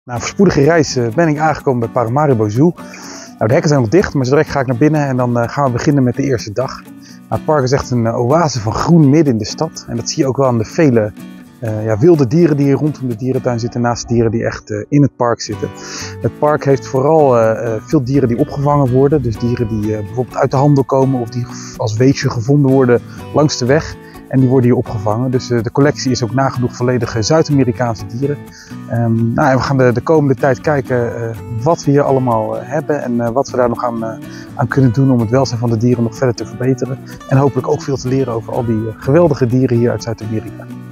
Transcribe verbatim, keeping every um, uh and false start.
Na een voorspoedige reis uh, ben ik aangekomen bij Paramaribo Zoo. Nou, de hekken zijn nog dicht, maar zo direct ga ik naar binnen en dan uh, gaan we beginnen met de eerste dag. Nou, het park is echt een uh, oase van groen midden in de stad. En dat zie je ook wel aan de vele uh, ja, wilde dieren die hier rondom de dierentuin zitten, naast de dieren die echt uh, in het park zitten. Het park heeft vooral uh, veel dieren die opgevangen worden. Dus dieren die uh, bijvoorbeeld uit de handel komen of die als weesje gevonden worden langs de weg. En die worden hier opgevangen. Dus uh, de collectie is ook nagenoeg volledige Zuid-Amerikaanse dieren. Um, nou, we gaan de, de komende tijd kijken uh, wat we hier allemaal uh, hebben en uh, wat we daar nog aan, uh, aan kunnen doen om het welzijn van de dieren nog verder te verbeteren. En hopelijk ook veel te leren over al die uh, geweldige dieren hier uit Zuid-Amerika.